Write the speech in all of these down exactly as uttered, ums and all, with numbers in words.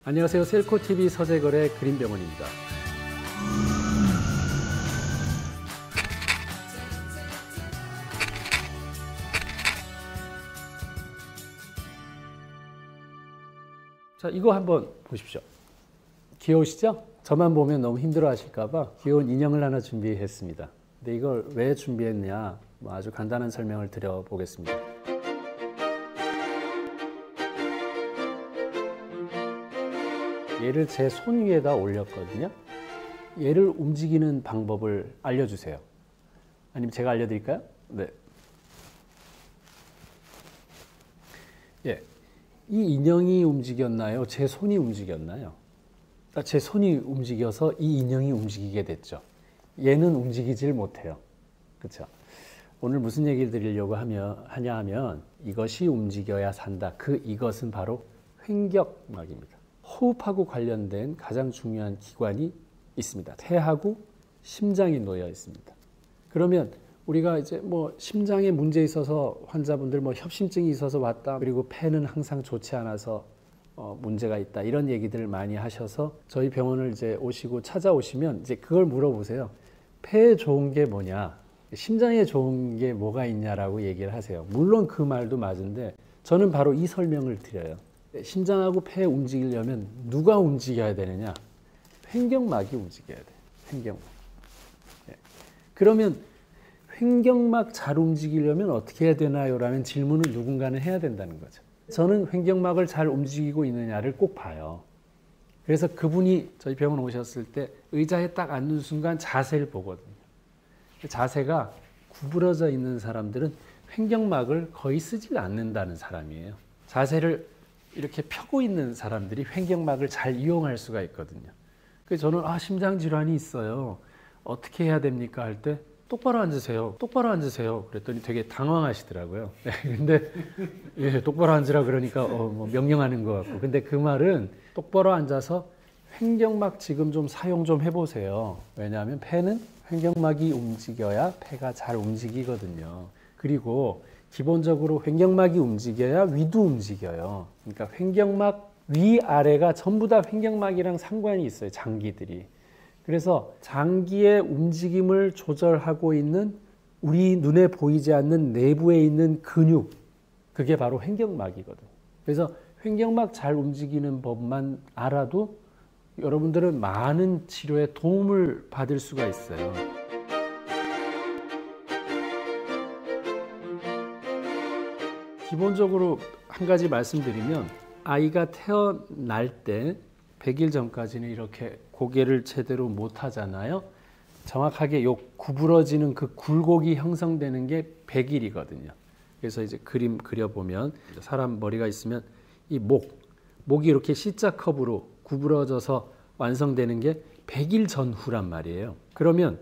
안녕하세요. 셀코티비 서재거래 그린병원입니다. 자, 이거 한번 보십시오. 귀여우시죠? 저만 보면 너무 힘들어 하실까봐 귀여운 인형을 하나 준비했습니다. 근데 이걸 왜 준비했냐, 뭐 아주 간단한 설명을 드려보겠습니다. 얘를 제 손 위에다 올렸거든요. 얘를 움직이는 방법을 알려주세요. 아니면 제가 알려드릴까요? 네. 예. 이 인형이 움직였나요? 제 손이 움직였나요? 아, 제 손이 움직여서 이 인형이 움직이게 됐죠. 얘는 움직이질 못해요. 그렇죠? 오늘 무슨 얘기를 드리려고 하며, 하냐 하면 이것이 움직여야 산다. 그 이것은 바로 횡격막입니다. 호흡하고 관련된 가장 중요한 기관이 있습니다. 폐하고 심장이 놓여 있습니다. 그러면 우리가 이제 뭐 심장에 문제 있어서 환자분들 뭐 협심증이 있어서 왔다, 그리고 폐는 항상 좋지 않아서 어 문제가 있다, 이런 얘기들을 많이 하셔서 저희 병원을 이제 오시고 찾아오시면 이제 그걸 물어보세요. 폐에 좋은 게 뭐냐, 심장에 좋은 게 뭐가 있냐라고 얘기를 하세요. 물론 그 말도 맞은데 저는 바로 이 설명을 드려요. 심장하고 폐 움직이려면 누가 움직여야 되느냐? 횡격막이 움직여야 돼요. 횡격막. 예. 그러면 횡격막 잘 움직이려면 어떻게 해야 되나요? 라는 질문을 누군가는 해야 된다는 거죠. 저는 횡격막을 잘 움직이고 있느냐를 꼭 봐요. 그래서 그분이 저희 병원 오셨을 때 의자에 딱 앉는 순간 자세를 보거든요. 자세가 구부러져 있는 사람들은 횡격막을 거의 쓰지 않는다는 사람이에요. 자세를 이렇게 펴고 있는 사람들이 횡격막을 잘 이용할 수가 있거든요. 그래서 저는 아, 심장 질환이 있어요. 어떻게 해야 됩니까? 할 때 똑바로 앉으세요. 똑바로 앉으세요. 그랬더니 되게 당황하시더라고요. 근데 예, 똑바로 앉으라 그러니까 어, 뭐 명령하는 것 같고. 근데 그 말은 똑바로 앉아서 횡격막 지금 좀 사용 좀 해보세요. 왜냐하면 폐는 횡격막이 움직여야 폐가 잘 움직이거든요. 그리고 기본적으로 횡격막이 움직여야 위도 움직여요. 그러니까 횡격막 위아래가 전부 다 횡격막이랑 상관이 있어요. 장기들이. 그래서 장기의 움직임을 조절하고 있는 우리 눈에 보이지 않는 내부에 있는 근육, 그게 바로 횡격막이거든요. 그래서 횡격막 잘 움직이는 법만 알아도 여러분들은 많은 치료에 도움을 받을 수가 있어요. 기본적으로 한 가지 말씀드리면, 아이가 태어날 때 백 일 전까지는 이렇게 고개를 제대로 못 하잖아요. 정확하게 요 구부러지는 그 굴곡이 형성되는 게 백 일이거든요. 그래서 이제 그림 그려보면 사람 머리가 있으면 이 목, 목이 이렇게 C자컵으로 구부러져서 완성되는 게 백 일 전후란 말이에요. 그러면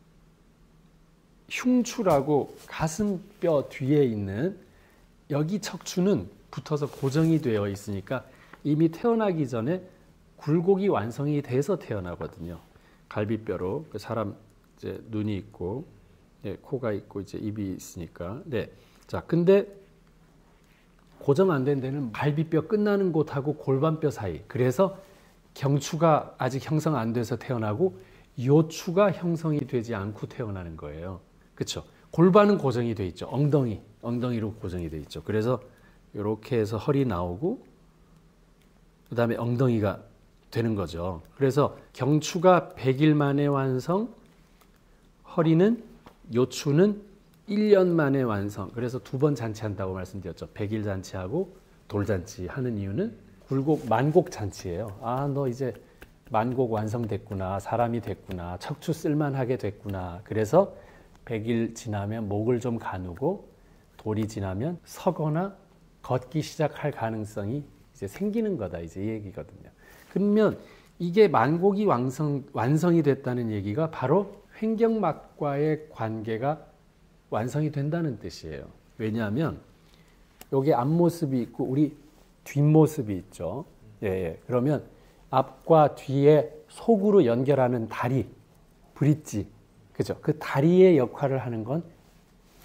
흉추라고 가슴뼈 뒤에 있는 여기 척추는 붙어서 고정이 되어 있으니까 이미 태어나기 전에 굴곡이 완성이 돼서 태어나거든요. 갈비뼈로 사람 이제 눈이 있고, 네, 코가 있고 이제 입이 있으니까. 네. 자, 근데 고정 안 된 데는 갈비뼈 끝나는 곳하고 골반뼈 사이. 그래서 경추가 아직 형성 안 돼서 태어나고 요추가 형성이 되지 않고 태어나는 거예요. 그렇죠? 골반은 고정이 돼 있죠. 엉덩이, 엉덩이로 고정이 돼 있죠. 그래서 이렇게 해서 허리 나오고 그 다음에 엉덩이가 되는 거죠. 그래서 경추가 백 일 만에 완성, 허리는, 요추는 일 년 만에 완성. 그래서 두 번 잔치한다고 말씀드렸죠. 백 일 잔치하고 돌잔치 하는 이유는 굴곡, 만곡 잔치예요. 아, 너 이제 만곡 완성됐구나, 사람이 됐구나, 척추 쓸만하게 됐구나. 그래서 백 일 지나면 목을 좀 가누고 돌이 지나면 서거나 걷기 시작할 가능성이 이제 생기는 거다, 이제 이 얘기거든요. 그러면 이게 만곡이 완성, 완성이 됐다는 얘기가 바로 횡격막과의 관계가 완성이 된다는 뜻이에요. 왜냐하면 여기 앞모습이 있고 우리 뒷모습이 있죠. 예, 예. 그러면 앞과 뒤에 속으로 연결하는 다리, 브릿지, 그죠? 그 다리의 역할을 하는 건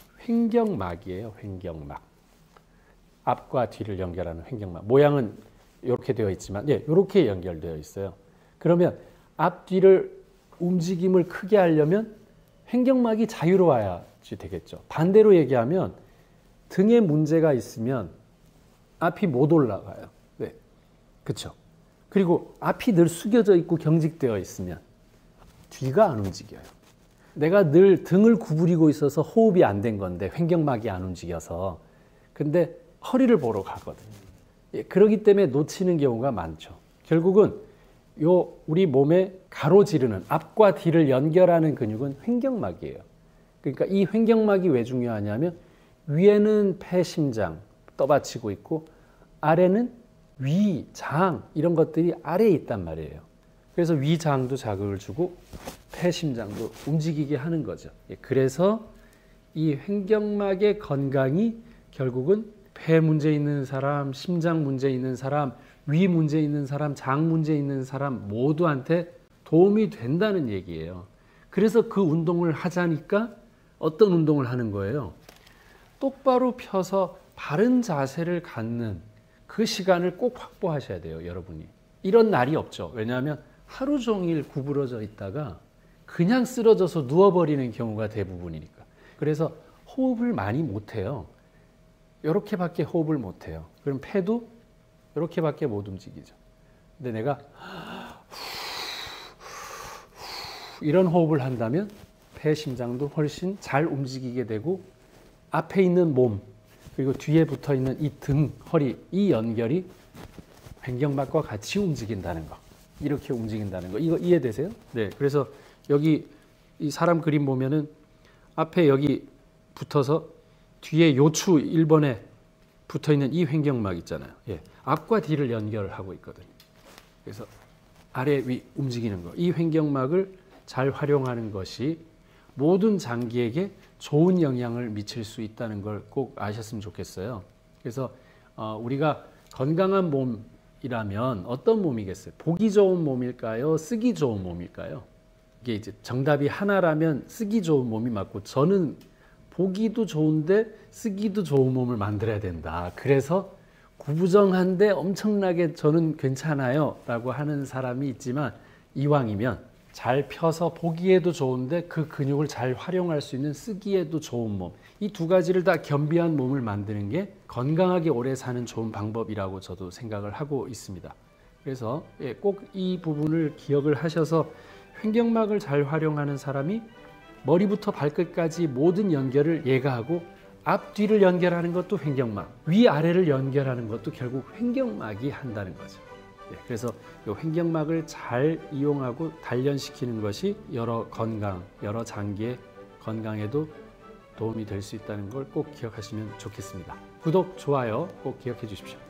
횡격막이에요. 횡격막. 앞과 뒤를 연결하는 횡격막. 모양은 이렇게 되어 있지만 예, 이렇게 연결되어 있어요. 그러면 앞뒤를 움직임을 크게 하려면 횡격막이 자유로워야지 되겠죠. 반대로 얘기하면 등에 문제가 있으면 앞이 못 올라가요. 네, 그렇죠. 그리고 앞이 늘 숙여져 있고 경직되어 있으면 뒤가 안 움직여요. 내가 늘 등을 구부리고 있어서 호흡이 안 된 건데 횡격막이 안 움직여서 근데 허리를 보러 가거든요. 예, 그렇기 때문에 놓치는 경우가 많죠. 결국은 요 우리 몸에 가로지르는 앞과 뒤를 연결하는 근육은 횡격막이에요. 그러니까 이 횡격막이 왜 중요하냐면 위에는 폐, 심장 떠받치고 있고 아래는 위, 장 이런 것들이 아래에 있단 말이에요. 그래서 위, 장도 자극을 주고 폐, 심장도 움직이게 하는 거죠. 예, 그래서 이 횡격막의 건강이 결국은 폐 문제 있는 사람, 심장 문제 있는 사람, 위 문제 있는 사람, 장 문제 있는 사람 모두한테 도움이 된다는 얘기예요. 그래서 그 운동을 하자니까 어떤 운동을 하는 거예요? 똑바로 펴서 바른 자세를 갖는 그 시간을 꼭 확보하셔야 돼요, 여러분이. 이런 날이 없죠. 왜냐하면 하루 종일 구부러져 있다가 그냥 쓰러져서 누워버리는 경우가 대부분이니까. 그래서 호흡을 많이 못해요. 이렇게밖에 호흡을 못해요. 그럼 폐도 이렇게밖에 못 움직이죠. 근데 내가 이런 호흡을 한다면 폐, 심장도 훨씬 잘 움직이게 되고 앞에 있는 몸 그리고 뒤에 붙어 있는 이 등, 허리 이 연결이 횡격막과 같이 움직인다는 거. 이렇게 움직인다는 거. 이거 이해되세요? 네. 그래서 여기 이 사람 그림 보면은 앞에 여기 붙어서 뒤에 요추 일 번에 붙어 있는 이 횡격막 있잖아요. 예. 앞과 뒤를 연결하고 있거든요. 그래서 아래 위 움직이는 거. 이 횡격막을 잘 활용하는 것이 모든 장기에게 좋은 영향을 미칠 수 있다는 걸 꼭 아셨으면 좋겠어요. 그래서 어, 우리가 건강한 몸이라면 어떤 몸이겠어요? 보기 좋은 몸일까요? 쓰기 좋은 몸일까요? 이게 이제 정답이 하나라면 쓰기 좋은 몸이 맞고 저는 보기도 좋은데 쓰기도 좋은 몸을 만들어야 된다. 그래서 구부정한데 엄청나게 저는 괜찮아요 라고 하는 사람이 있지만 이왕이면 잘 펴서 보기에도 좋은데 그 근육을 잘 활용할 수 있는 쓰기에도 좋은 몸. 이 두 가지를 다 겸비한 몸을 만드는 게 건강하게 오래 사는 좋은 방법이라고 저도 생각을 하고 있습니다. 그래서 꼭 이 부분을 기억을 하셔서 횡격막을 잘 활용하는 사람이 머리부터 발끝까지 모든 연결을 얘가 하고 앞뒤를 연결하는 것도 횡격막, 위아래를 연결하는 것도 결국 횡격막이 한다는 거죠. 그래서 이 횡격막을 잘 이용하고 단련시키는 것이 여러 건강, 여러 장기의 건강에도 도움이 될 수 있다는 걸 꼭 기억하시면 좋겠습니다. 구독, 좋아요 꼭 기억해 주십시오.